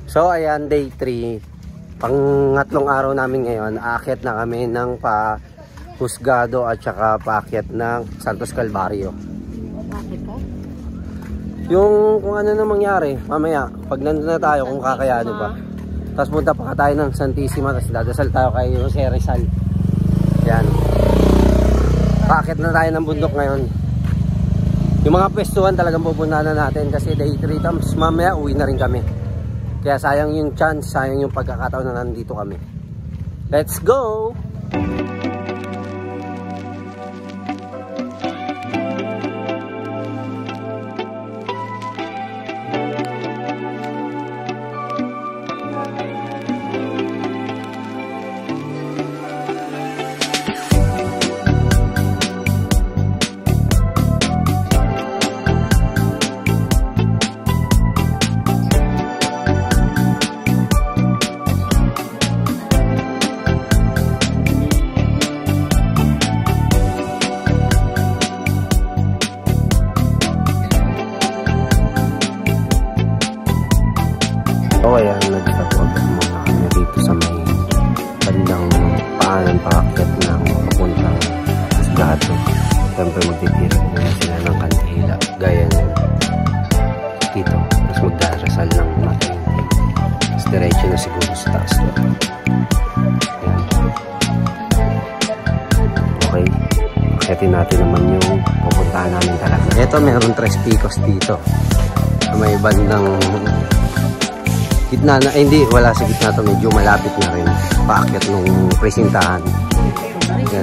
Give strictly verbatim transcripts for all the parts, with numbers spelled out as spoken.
So ayan, day three. Pangatlong araw namin ngayon. Aakyat na kami ng pa Husgado at saka paakyat ng Santos Calvario. Bakit po? Yung kung ano na mangyari mamaya pag nandun na tayo kung kakayanin pa. Tapos punta pa tayo ng Santissima, tapos dadasal tayo kay Jose Rizal. Yan. Paakyat na tayo ng bundok ngayon. Yung mga pwestuhan talagang pupuntahan na natin kasi day three, tapos mamaya uwi na rin kami. Kaya sayang yung chance, sayang yung pagkakataon na nandito kami. Let's go! O ayan, nagtapos muna kami dito sa may bandang paanan paakyat ng papuntang Husgado. Siyempre magtitirik na sila ng kandila gaya nyo dito. Tapos magdarasal ng matainting. Tapos diretso na siguro sa taas na. Ayan. Okay, akyatin natin naman yung pupuntahan namin talaga. Ito meron tres picos dito sa may bandang gitna na, eh, hindi, wala sa gitna to, medyo malapit na rin paakyat nung presintahan. Yan.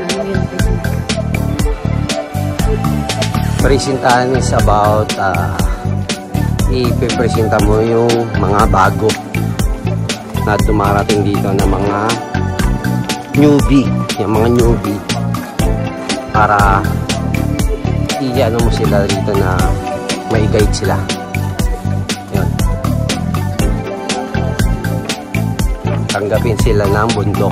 Presintahan is about uh, ipipresenta mo yung mga bago na dumarating dito na mga newbie, yung mga newbie para i-ano mo sila dito na may guide sila. Tanggapin sila ng bundok.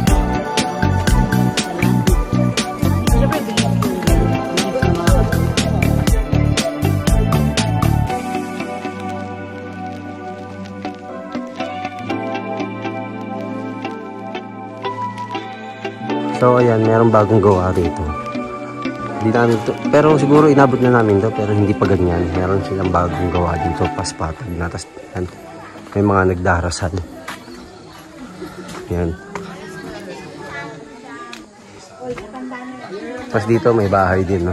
So ayan, merong bagong gawa dito. Hindi namin to, pero siguro inabot na namin to, pero hindi pa ganyan. Meron silang bagong gawa dito, paspatag na, tas may mga nagdarasal. Yan. Tapos dito may bahay din, no?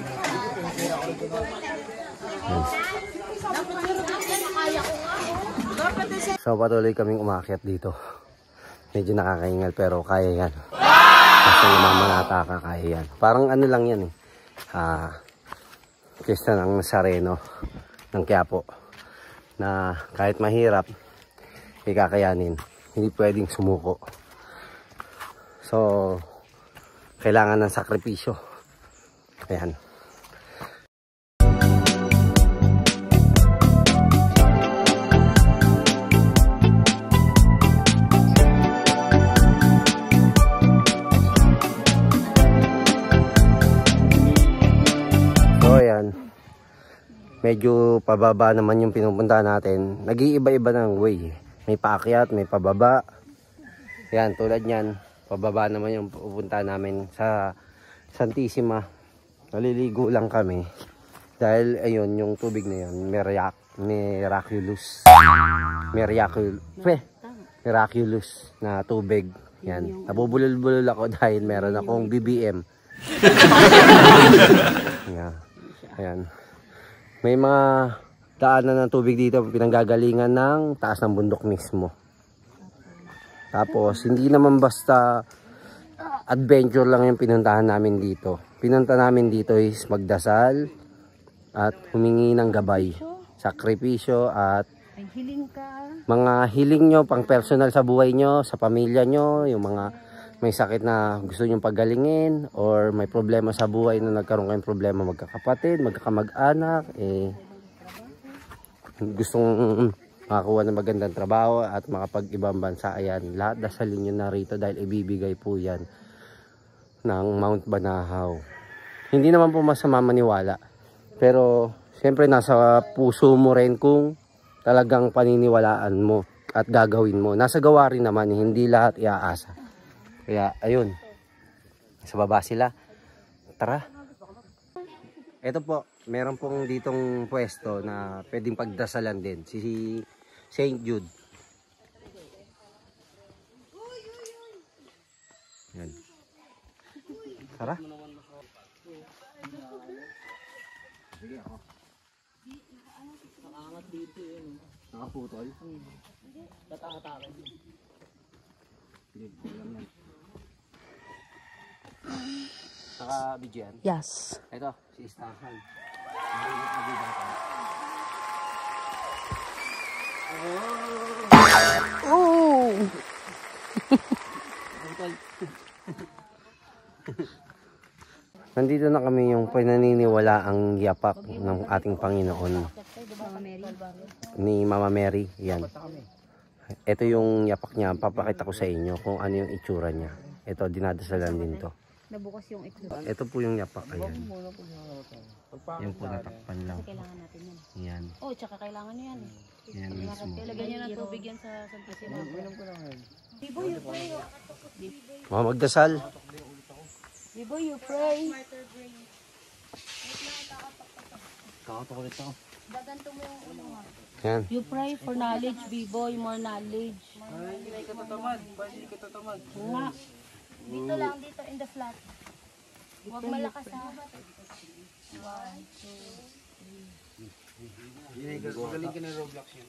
Yan. So patuloy kaming umakyat dito. Medyo nakakaingal pero kaya yan. Kasi namamanata ka, kaya yan. Parang ano lang yan eh. Ah, Pista ng Nazareno ng Quiapo. Na kahit mahirap, ikakayanin. Hindi pwedeng sumuko. So, kailangan ng sakripisyo. Ayan. So, ayan. Medyo pababa naman yung pinupuntahan natin. Nag-iiba-iba ng way. May paakyat, may pababa. Yan, tulad niyan. Pababa naman yung pupunta namin sa Santissima. Naliligo lang kami. Dahil, ayun, yung tubig na yun, Mirac miraculous. Miraculous. Miraculous na tubig. Yan. Nabubulol-bulol ako dahil meron akong B B M. Yan. Ayan. May mga daanan ng tubig dito, pinanggagalingan ng taas ng bundok mismo. Tapos, hindi naman basta adventure lang yung pinuntahan namin dito. Pinunta namin dito is magdasal at humingi ng gabay, sakripisyo at mga hiling nyo, pang personal sa buhay nyo, sa pamilya nyo, yung mga may sakit na gusto nyong paggalingin or may problema sa buhay na nagkaroon kayong problema magkakapatid, magkakamag-anak, eh, gustong makakuha ng magandang trabaho at makapag-ibang bansa, ayan, lahat dasalin nyo na rito dahil ibibigay po yan ng Mount Banahaw. Hindi naman po masama maniwala, pero siyempre nasa puso mo rin kung talagang paniniwalaan mo at gagawin mo. Nasa gawa rin naman, hindi lahat iaasa. Kaya ayun, sa baba sila. Tara. Ito po, meron pong ditong pwesto na pwedeng pagdasalan din. Si Saint Jude. Yan. Tara. Sige ako. Nakaangat dito yun. Nakaputol? Tatakatakay. Hindi, alam yan. Naka-bigyan? Yes. Ito, si Istahan. Narinig na di bata. Oh! Nandito na kami yung pinaniniwala ang yapak ng ating Panginoon ni Mama Mary. Yan. Ito yung yapak niya. Papakita ko sa inyo kung ano yung itsura niya. Ito, dinadasalan din to. Nabukas yung ito. Ito po yung yapak. Ayan. Yan po, natakpan lang. Kailangan natin yan. Yan. Oh, tsaka kailangan nyo yan. Yan mismo. Lagyan nyo ng tubig yan sa Santissima. Biboy, you pray. Mga magdasal. Biboy, you pray. Kakakulit ako. Baganto mo yung ulo nga. Yan. You pray for knowledge, Biboy, more knowledge. Ay, hindi ka tatamad. Bakit hindi ka tatamad? Nga. Dito lang, dito in the flat. Huwag malakas ha. One, two, Hindi ka, magaling ka ng Roblox yun.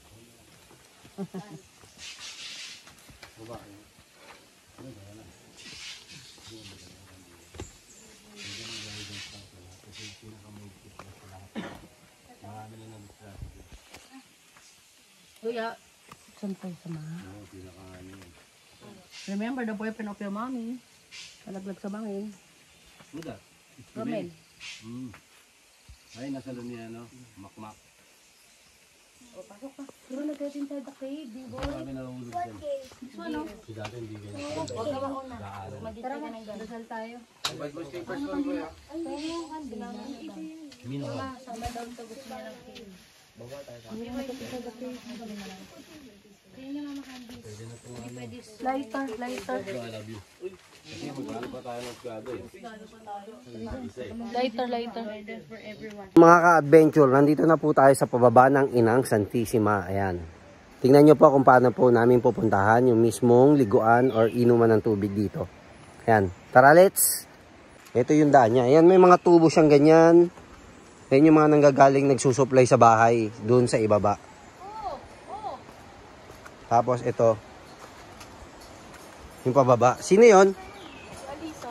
Kuya, saan tayo sa mga? Remember the boyfriend of your mommy? Nalaglag sa bangin. Muda. Romel. Hmm. Ay, nasa niya, no? Makmak. O, pasok ka. Pero nag-get inside the cave, Biboy. Kami nalulog dyan. Gusto ano? Si dati hindi ganyan. Huwag ka mauna. Tara na, dasal tayo. Bye, boys, kayo first one, kuya. Pwede yung kandila. Mino ka. Sama daw ito gusto niya ng cave. Hindi mo ito sa the cave. Kaya niya mama candies. Hindi pwede. Lighter, lighter. I love you. Kasi magkano pa tayo ng skado eh. Lighter, lighter. For everyone. Mga ka-adventure, nandito na po tayo sa pababa ng Inang Santissima. Ayan. Tingnan nyo po kung paano po namin pupuntahan yung mismong liguan or inuman ng tubig dito. Ayan. Tara, let's. Ito yung daan niya. Ayan, may mga tubo siyang ganyan. Ayan yung mga nanggagaling nagsusupply sa bahay doon sa ibaba. Tapos ito. Yung pababa. Sino yun? Alisa.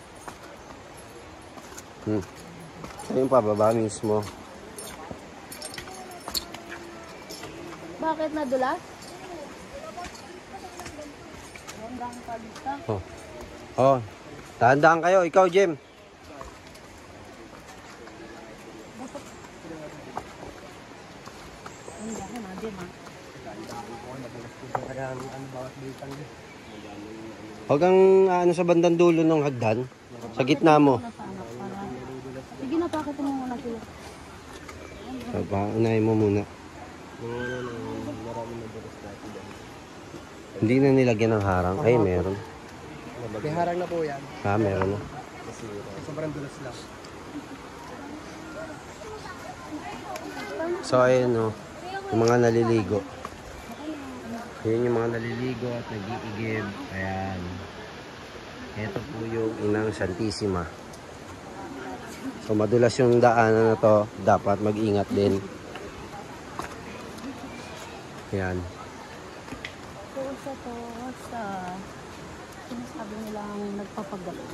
Hmm. Ito yung pababa mismo. Bakit nadulas? Oh. Oh. Dahan-dahan kayo. Ikaw, Jem. Huwag kang ano sa bandang dulo ng hagdan. Sa gitna mo. Sige na, pakita mo muna sila. Diba, unahin mo muna. Hindi na nilagyan ng harang. Ay, meron. May harang na po yan. Ah, meron na. Sobrang dulas lang. So, ayun o. Yung mga naliligo. Yun yung mga naliligo at nag-iigib. Ayan. Ito po yung Inang Santissima. So, madulas yung daanan na to. Dapat mag-ingat din. Ayan. So, sa to, sa sinasabi nilang nagpapagaling.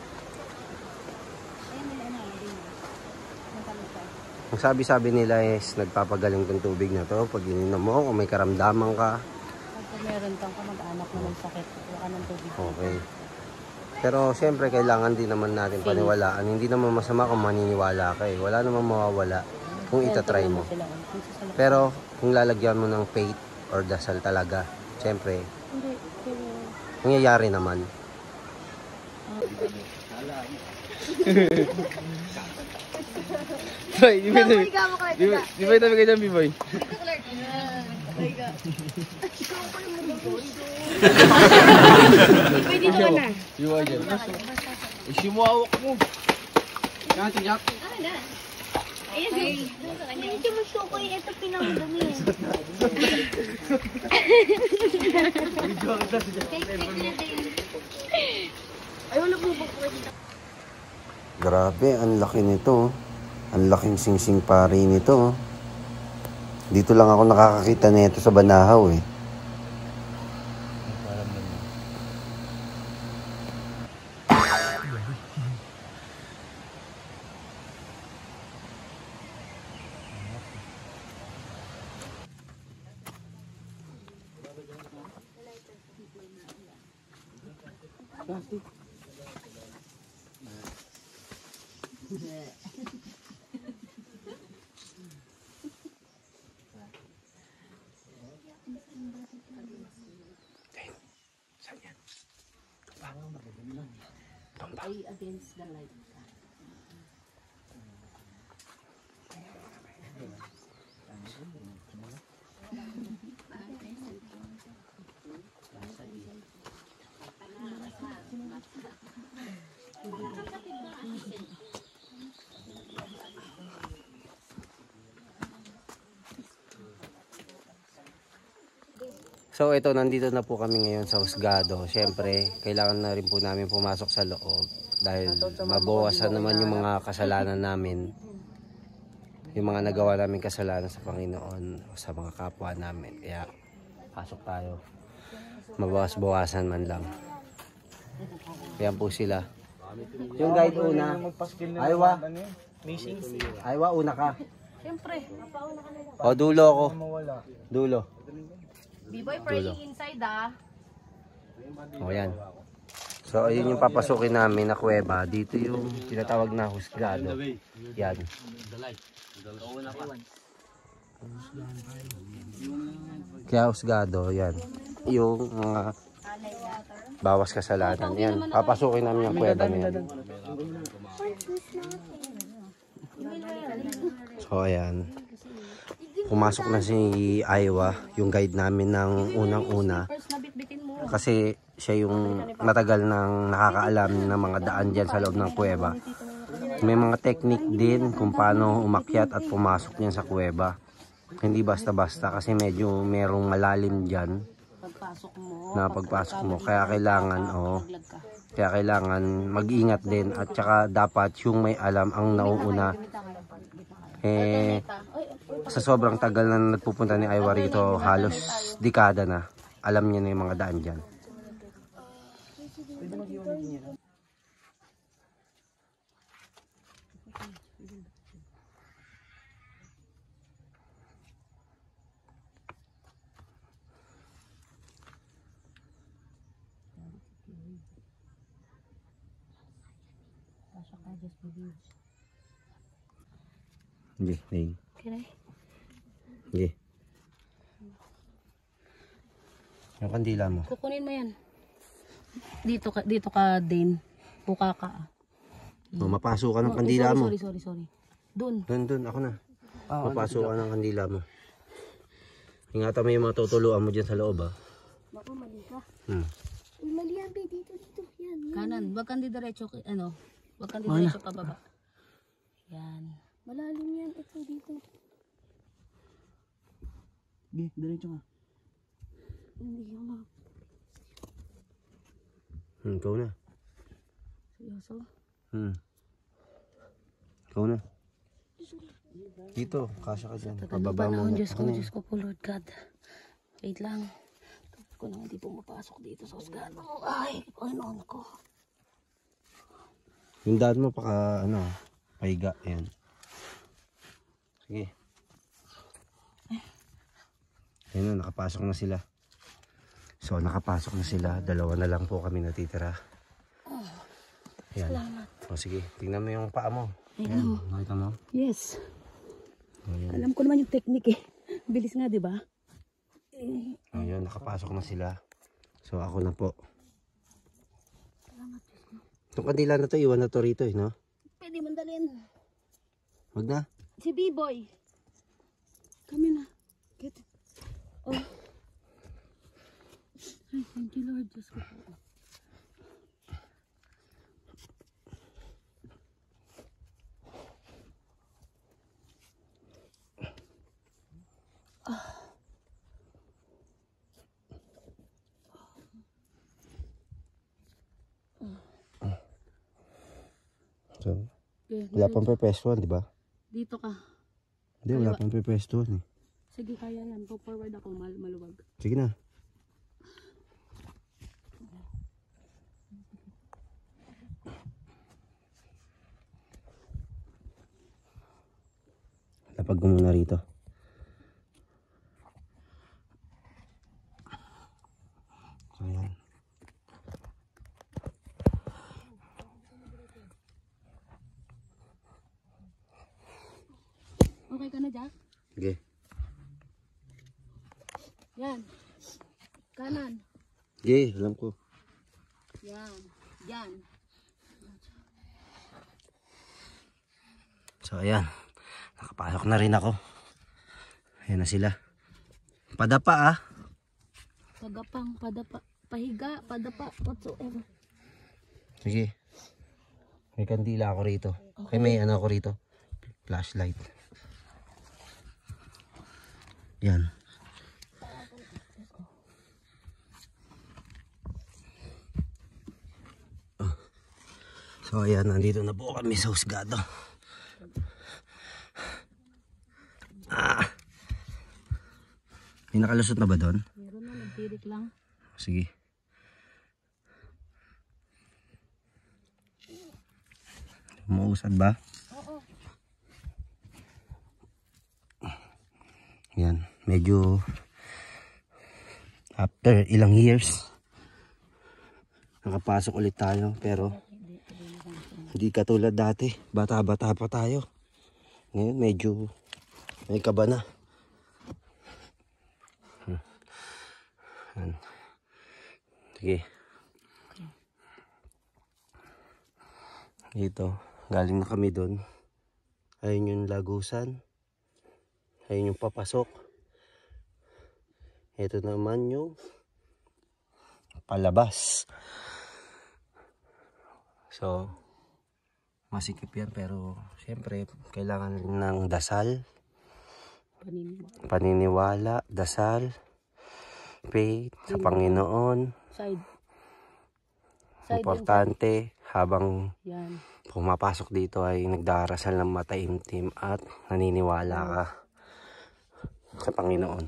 Ayan nila na, din. Nagkalita. Ang sabi-sabi nila is nagpapagaling tong tubig na to. Pag ininom mo, kung may karamdaman ka. Pag meron kang kamag-anak na may sakit, wala ka ng tubig. Okay. Pero siyempre kailangan din naman natin paniwalaan. Hindi naman masama kung maniniwala ka eh. Wala namang mawawala kung itatry mo. Pero kung lalagyan mo ng faith or dasal talaga, siyempre, Hindi, pero... nangyayari naman. Boy, di ba ito? Di ba ito bigay dyan, B-boy? Pwede dito ka na. Iwa dyan. Isimuawak mo. Ayan, hindi mo sukoy. Ito pinakadami. Ay, wala po ba po dito? Grabe, ang laki nito. Ang laking sing-sing pari nito. Dito lang ako nakakakita nito sa Banahaw eh. So ito, nandito na po kami ngayon sa Husgado. Siyempre, kailangan na rin po namin pumasok sa loob dahil mabawasan naman yung mga kasalanan namin, yung mga nagawa namin kasalanan sa Panginoon o sa mga kapwa namin. Kaya pasok tayo, mabawas-bawasan man lang. Kaya po sila. Yung guide una, Aywa, Aywa una ka. Siyempre. O dulo ako. Dulo. B-boy praying inside ah. O yan. So ayun yung papasukin namin na kuweba. Dito yung tinatawag na Husgado. Yan. Kaya Husgado, yan. Yung mga bawas kasalanan. Yan. Papasukin namin yung kuweba na yan. So ayan. Pumasok na si Aywa, yung guide namin ng unang-una. Kasi siya yung matagal nang nakakaalam ng mga daan dyan sa loob ng kuweba. May mga technique din kung paano umakyat at pumasok niyan sa kuweba. Hindi basta-basta kasi medyo merong malalim dyan na pagpasok mo. Kaya kailangan, oh, kaya kailangan mag-ingat din at saka dapat yung may alam ang nauuna. Eh, sa sobrang tagal na nagpupunta ni Aywa rito, halos dekada na, alam niya na yung mga daan dyan. Hindi, hindi. Okay. Hindi. Yung kandila mo. Kukunin mo yan. Dito ka, dito ka din. Buka ka. Oh, mapasok ka ng Oh, kandila sorry, mo. Sorry, sorry, sorry. Doon. Doon, doon. Ako na. Mapasok ka ng kandila mo. Ingatan mo yung mga tutuluan mo dyan sa loob, ah. Bako, mali ka. Hmm. Uy, mali yan, be. Dito, dito. Yan. Kanan. Wag kang diretso, ano. Wag kang diretso pababa. Yan. Malalim yan. Ito, dito. Sige, diretso ka. Hindi ko ma. Hmm, ikaw na. Seryoso? Hmm. Ikaw na. Dito, kasya ka dyan. Pababa mo. Panahon, Diyos Ako ko, na eh. Diyos ko po, Lord God. Wait lang. Tapos ko na hindi pumapasok dito sa Husgado. Ay, Panginoon ko. Yung daan mo, paka, ano, pahiga. Ayan. Sige. Ayun na, nakapasok na sila. So, nakapasok na sila. Dalawa na lang po kami natitira. Ayan. Salamat. O, sige. Tingnan mo yung paa mo. Ayun. Nakita mo? Yes. Ayan. Alam ko naman yung technique eh. Bilis nga, di ba? Ayun, nakapasok na sila. So, ako na po. Itong kandila na to, iwan na to rito eh, no? Pwede mandalin. Wag na. Si B-boy. Kami na. Get it. Oh. Ay, thank you Lord. Diyos ko po. So, Okay, wala pang pepwestuhan, di ba? dito ka. Hindi, wala pang pepwestuhan eh. Sige, kaya yan. Go forward ako, mal maluwag. Sige na. Lapag ko muna rito. So, ayan. Okay ka na, Jack? Sige. Yan. Kanan. Sige, alam ko. Yan. Yan. So, ayan. Nakapasok na rin ako. Ayan na sila. Padapa ah. Pagapang, padapa, pahiga, padapa, whatsoever. Sige. May kandila ako rito. Okay, may ano ako rito. Flashlight. Yan. Oh. So ayan, nandito na po kami sa husgado. Ah. May nakalusot na ba doon? Meron na, nagtirik lang. Sige. Umuusad ba? Oo. Yan, medyo after ilang years nakapasok ulit tayo, pero hindi katulad dati, bata-bata pa tayo. Ngayon medyo may kaba na. Hmm. Yan. Sige. Dito, galing na kami doon. Ayun yung lagusan. Ayun yung papasok. Ito naman yung palabas. So, masikip yan, pero siyempre kailangan ng dasal, Paniniwala. paniniwala, dasal, faith sa Panginoon. Side. Side Importante habang yan. pumapasok dito ay nagdarasal ng mataimtim at naniniwala ka sa Panginoon.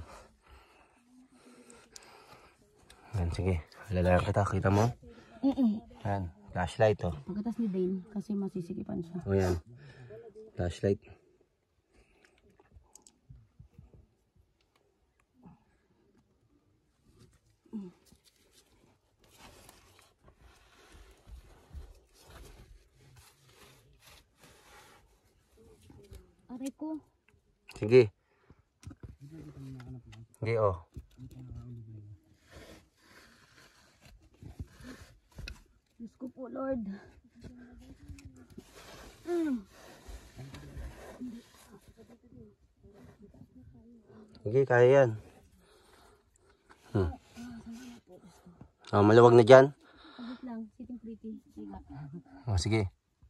Yan, sige. Alalayan kita. Kita mo? Mm-mm. Yan. Flashlight, oh. Pagkatas ni Dane, kasi masisikipan siya. O yan. Flashlight. Aray ko. Sige. Sige, oh. Diyos ko po, Lord. Mm. Sige, kaya yan. Hmm. Oh, maluwag na dyan. Pagit lang, sitting pretty. Siga. Oh, sige.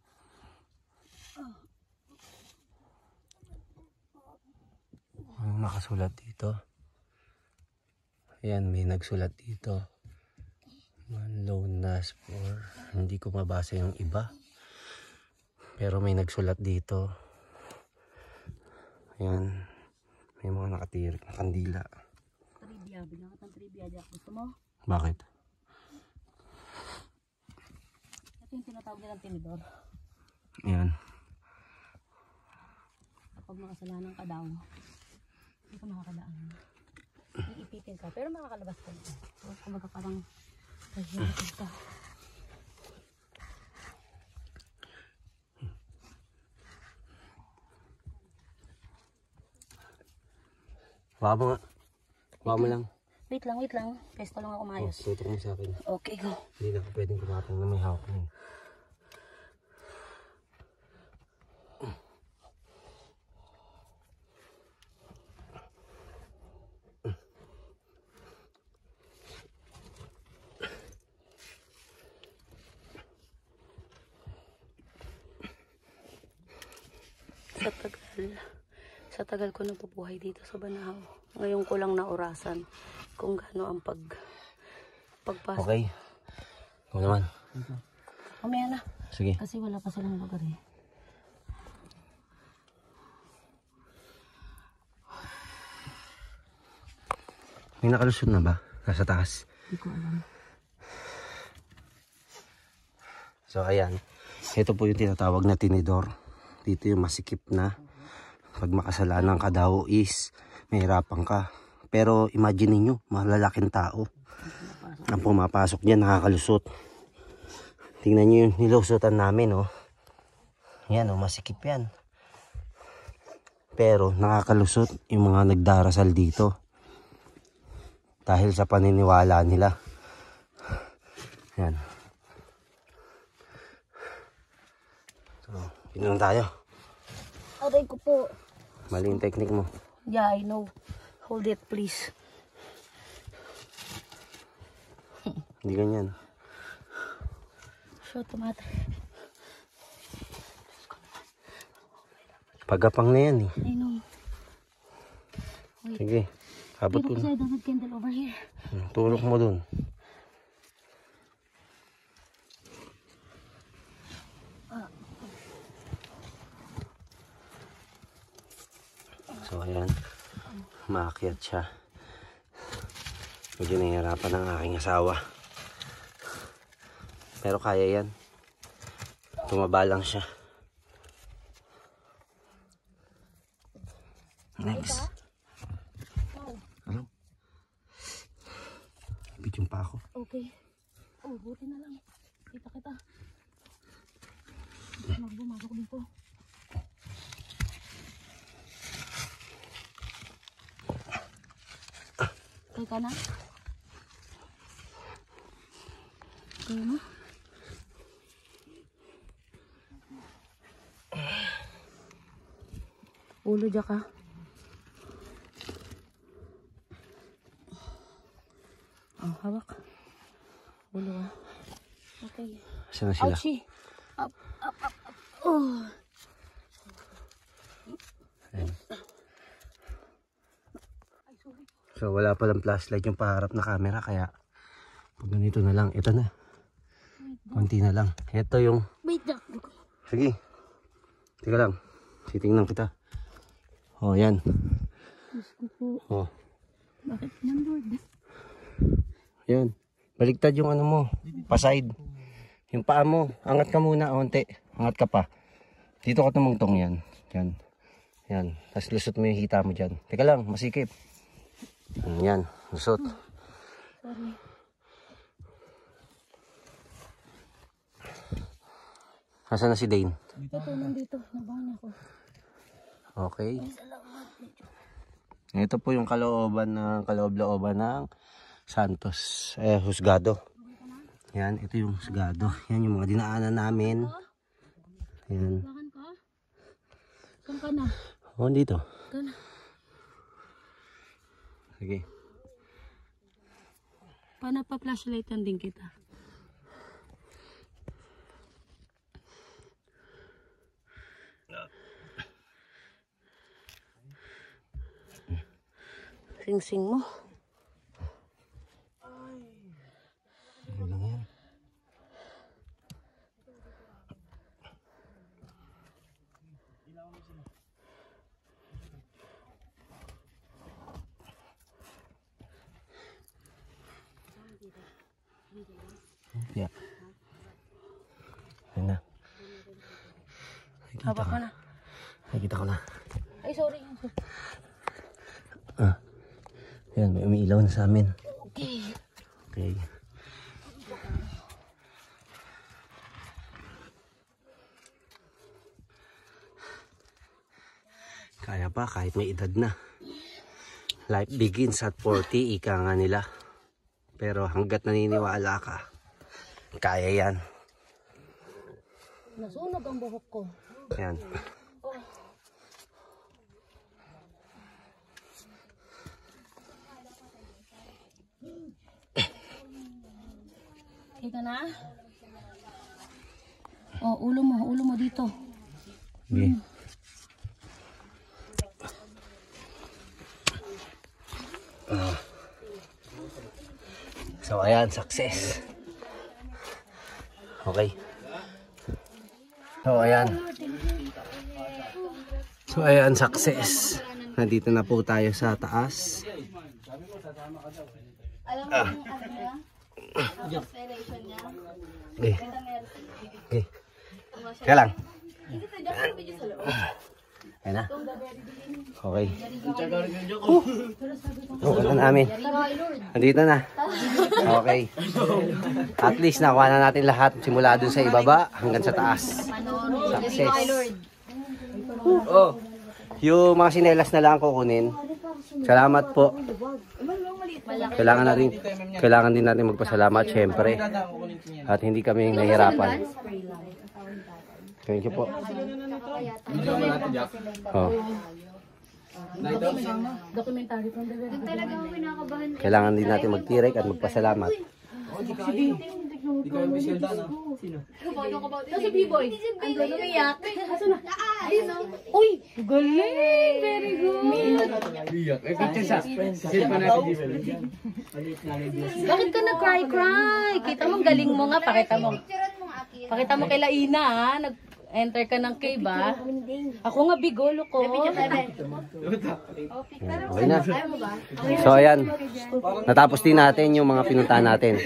Anong nakasulat dito? Ayan, may nagsulat dito. Man loan us for... Hindi ko mabasa yung iba. Pero may nagsulat dito. Ayan. May mga nakatirik na kandila. Trivia. Bilang ka ng trivia. Jack. Gusto mo? Bakit? Ito yung tinatawag nilang tinidor. Ayan. Kapag makasalanan ka daw, hindi ka makakadaan. Iipitin ka. Pero makakalabas ka. So, kumbaga parang nahihirapan ka. Baka mo nga. Baka mo lang. Wait lang, wait lang. Pesto lang ako Oh, maayos. tutok mo sa akin. Okay, go. Hindi na ako pwedeng kumapang na may hawak na yun. sa tagal, sa tagal ko nabubuhay dito sa Banahaw, ngayon ko lang naurasan kung gaano ang pag, pagpasok. Okay. Ikaw naman. Mamaya na. Sige. Kasi wala pa silang lugar eh. May nakalusot na ba? Nasa taas. Hindi ko alam. So ayan. Ito po yung tinatawag na tinidor. Dito yung masikip na. Pag makasalanan ka daw is mahirapan ka. Pero imagine niyo, malalaking tao ang pumapasok dyan, nakakalusot. Tingnan nyo yung nilusutan namin, oh. Yan, oh, masikip yan. Pero nakakalusot yung mga nagdarasal dito. Dahil sa paniniwala nila. Yan. So, pinon tayo. Aray ko po. Mali yung technique mo. Yeah, I know. Hold it, please. Hindi ganyan. So, tumata. Pagapang na yan, eh. I know. Sige. Habot ko Pero kasi na. I don't have candle over here. Tulok mo dun. So ayan, maakyat siya. Medyo nahihirapan ng aking asawa. Pero kaya yan. Tumaba lang siya. Next. Ano? Bidyong pa ako. Okay. Oh, buti na lang. Kita kita. Magbumasok dito. Okay ka na? Okay na? Ulo dyan ka. Oh, hawak. Ulo ah. Okay. Saan na sila? Ouchie. Up, up, up, up. Oh. Ayan. So wala palang flashlight yung paharap na camera, kaya pag ganito na lang, ito na. Konti na lang. Ito yung... Wait, Jack. Sige. Teka lang. Titingnan kita. Oh, yan. Oh. Bakit nandun? Yan. Baligtad yung ano mo. Pa-side. Yung paa mo. Angat ka muna. Onte. Angat ka pa. Dito ka tumungtong yan. Yan. Yan. Tapos lusot mo yung hita mo dyan. Teka lang. Masikip. Yan. Lusot. Sorry. Nasaan na si Dane? Ito, nandito. Nabangon ako. Okay. Ito po yung kalooban ng kaloob-looban ng Santos. Eh, Husgado. Yan. Ito yung Husgado. Yan yung mga dinaanan namin. Yan. Bakan ka? Saan ka na? Oh, dito. Ka na. Sige. Paano pa flashlightan din kita? Sing-sing mo. Ano lang yan? Yeah. Yan na. Nakikita Haba ko. ka na. Nakikita ko na. Ay, sorry. Ah. Yan, may umiilaw na sa amin. Okay. Okay. Kaya pa kahit may edad na. Life begins at forty, ika nga nila. Pero hanggat naniniwala ka, kaya yan. Nasunog ang buhok ko. Yan. Okay ka na? Oh, ulo mo, ulo mo dito. Okay. So ayan, success. Okay. So ayan. So ayan, success. Nandito na po tayo sa taas. Alam mo yung ano niya? Ang acceleration niya? Okay. Okay. Kaya lang. Hindi sa Japan video sa loob. Ayan na. Okay. Okay na namin. Nandito na. Okay. At least nakuha na natin lahat. Simula dun sa ibaba hanggang sa taas. Success. Oh. Yung mga sinelas na lang kukunin. Salamat po. Kailangan natin, kailangan din natin magpasalamat syempre. At hindi kami nahihirapan. Thank you po. Oh. Documentary from the Doon talaga ako pinakabahan. Kailangan din natin magtirek at magpasalamat. Kasi B-boy. Ang gano'n umiyak. Aso na? Uy! Galing! Very good! Bakit ka nag-cry-cry? Kita mo, galing mo nga. Pakita mo. Pakita mo kay Laina, ha? Nag-enter ka ng cave, ha? Ako nga, bigolo ko. Okay na. So ayan. Natapos din natin yung mga pinuntahan natin.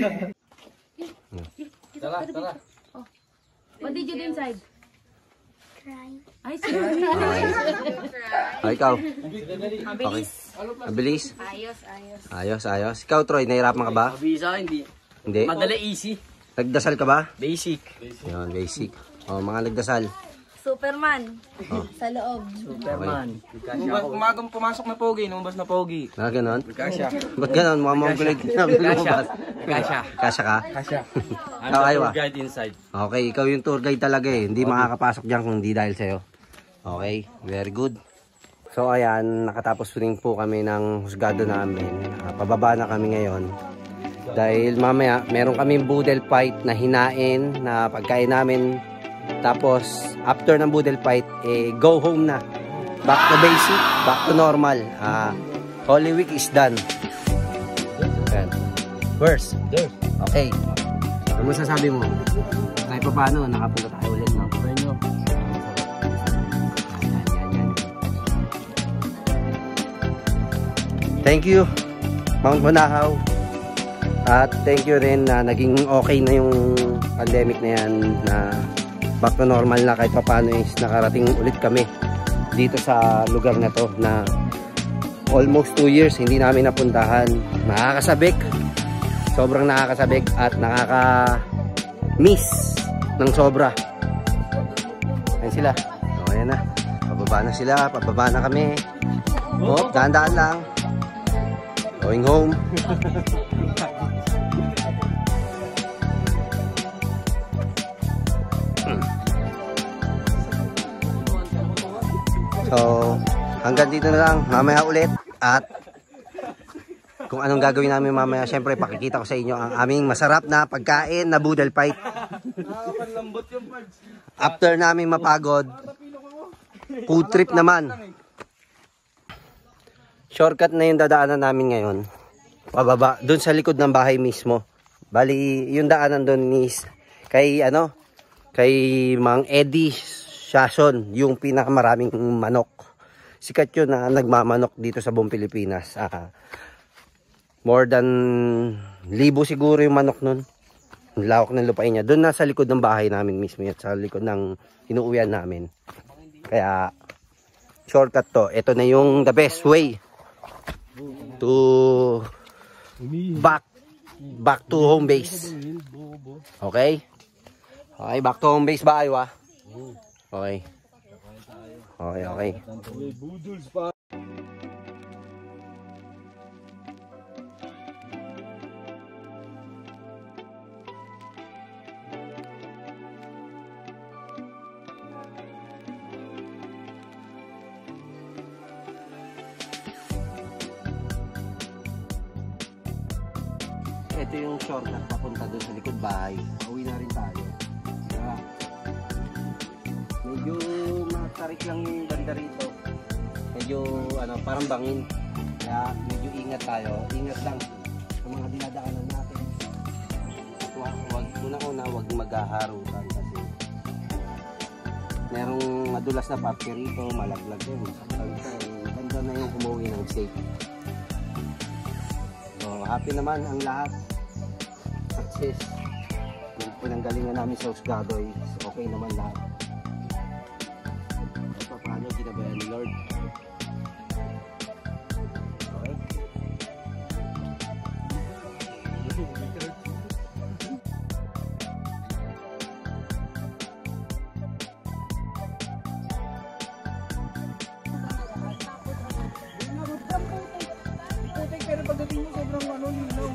Tara, tara. What did you do inside? Cry. Ay, sorry. Oh, ikaw. Okay. Mabilis. Ayos, ayos. Ayos, ayos. Ikaw, Troy, nahirapan ka ba? Visa, hindi. Hindi. Madali, easy. Nagdasal ka ba? Basic. Yun, basic. Oh, mga nagdasal. Superman. Oh. Sa loob. Superman. Umagang pumasok na pogi, numabas na pogi. Na ganon? Kasya. Ba't ganon? Mga mga kulig. Kasya. Kasya. Kasya ka? Kasya. I'm Ikaw, the Aywa. tour guide inside. Okay, ikaw yung tour guide talaga eh. Hindi makakapasok dyan kung hindi dahil sa'yo. Okay, very good. So ayan, nakatapos rin po kami ng husgado namin. Uh, pababa na kami ngayon. Dahil mamaya, meron kaming boodle fight na hinain na pagkain namin. Tapos, after ng boodle fight, eh, go home na. Back to basic, back to normal. Uh, Holy Week is done. Ayan. Verse. Okay. Ano masasabi mo? Kahit pa paano, nakapunta tayo ulit, no? Thank you, Mount Manahaw. At thank you rin na naging okay na yung pandemic na yan, na back to normal na kahit pa paano is nakarating ulit kami dito sa lugar na to na almost two years hindi namin napuntahan. Nakakasabik. Sobrang nakakasabik at nakaka-miss ng sobra. Ayan sila. O, ayan na. Pababa na sila. Pababa na kami. O, dahan-dahan lang. Going home. So, hanggang dito na lang. Mamaya ulit. At kung anong gagawin namin mamaya, syempre pakikita ko sa inyo ang aming masarap na pagkain na boodle fight. After namin mapagod, food trip naman. Shortcut na yung dadaanan namin ngayon. Pababa, dun sa likod ng bahay mismo. Bali, yung daanan dun is kay ano, kay Mang Eddie Shason, yung pinakamaraming manok. Sikat yun na nagmamanok dito sa buong Pilipinas. Ah, more than libo siguro yung manok nun. Ang lawak ng lupain niya. Doon na sa likod ng bahay namin mismo yan. Sa likod ng inuuwian namin. Kaya shortcut to. Ito na yung the best way to back back to home base. Okay? Okay, back to home base ba, Aywa? Okay. Okay, okay. Ito yung shortcut papunta doon sa likod bahay. Uwi na rin tayo. Diba? Medyo matarik lang yung banda rito. Medyo ano, parang bangin. Kaya medyo ingat tayo. Ingat lang sa mga dinadaanan natin. Una-una, huwag maghaharutan kasi merong madulas na parte rito, malaglag yun. Ganda na yung umuwi ng safe. So, happy naman ang lahat. Success. Yung pinanggalingan namin sa Husgadoy, okay naman lahat. So, paano ginabayan ni Lord? Okay. Pero pagdating mo sobrang ano, linaw.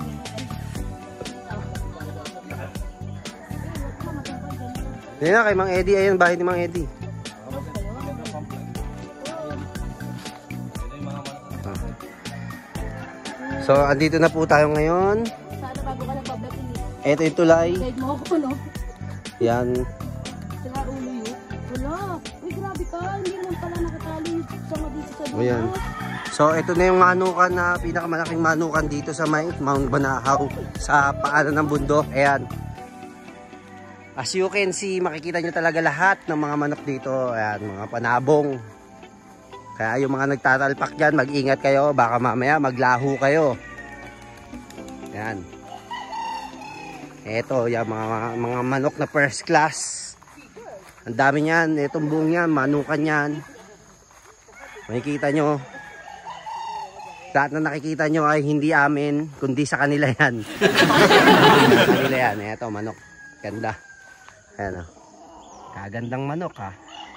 Yan na kay Mang Eddie, ayun bahay ni Mang Eddie. So, andito na po tayo ngayon. Sana bago ka lang pablatin eh. Ito yung tulay. Guide mo ako, no? Yan. Sila ulo yun. Wala. Uy, grabe ka. Hindi naman pala nakatali sa madisi sa O yan. So, ito na yung manukan na pinakamalaking manukan dito sa may Mount Banahaw sa paanan ng bundok. Ayan. As you can see, makikita nyo talaga lahat ng mga manok dito. Ayan, mga panabong. Kaya yung mga nagtatalpak dyan, mag-ingat kayo. Baka mamaya maglaho kayo. Ayan. Ito, yung mga, mga manok na first class. Ang dami niyan. Itong buong yan, manukan yan. Makikita nyo. Lahat na nakikita nyo ay hindi amin, kundi sa kanila yan. Sa kanila yan. Ito, manok. Ganda. Ayan o. Kagandang manok ha.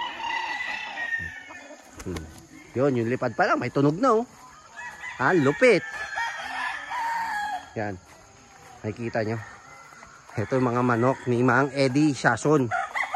Hmm. Yun, yung lipad pa lang. May tunog na o. Ah, lupit. Yan. Nakikita nyo. Ito mga manok ni Mang Eddie Siason.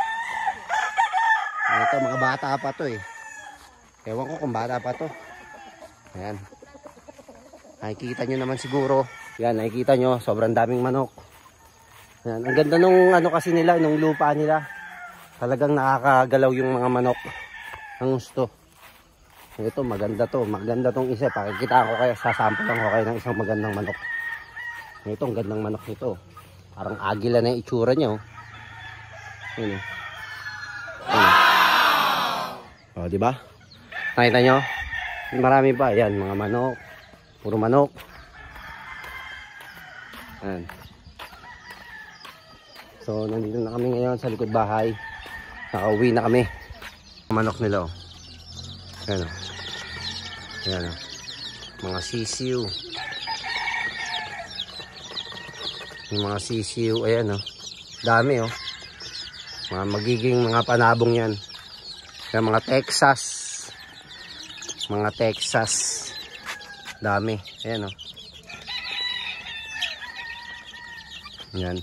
Ito, mga bata pa to eh. Ewan ko kung bata pa to. Ayan. Nakikita nyo naman siguro. Yan, nakikita nyo. Sobrang daming manok. Yan. Ang ganda nung ano kasi nila, nung lupa nila. Talagang nakakagalaw yung mga manok. Ang gusto. Ito, maganda to. Maganda tong isa. Pakikita ko kayo. Sasample lang ko kayo ng isang magandang manok. Ito, ang gandang manok nito. Parang agila na yung itsura niya. Oh. Yan. Oh, di ba? Nakita nyo? Marami pa. Yan, mga manok. Puro manok. Ayan. So, nandito na kami ngayon sa likod bahay. Nakauwi na kami. Manok nila, oh. Ayan, oh. Ayan, oh. Mga sisiw. Yung mga sisiw, ayan, oh. Dami, oh. Mga magiging mga panabong yan. Ayan, mga Texas. Mga Texas. Dami. Ayan, oh. Ayan.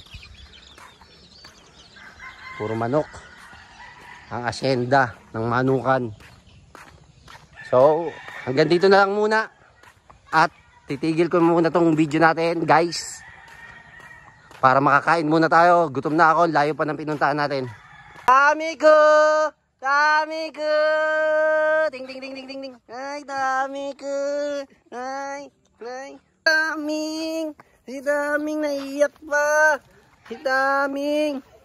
Puro manok. Ang asyenda ng manukan. So, hanggang dito na lang muna. At titigil ko muna tong video natin, guys. Para makakain muna tayo. Gutom na ako. Layo pa ng pinuntahan natin. Dami ko! Dami ko! Ding, ding, ding, ding, ding, ding. Ay, dami ko! Ay, ay. Daming! Si daming naiyak pa! Si daming!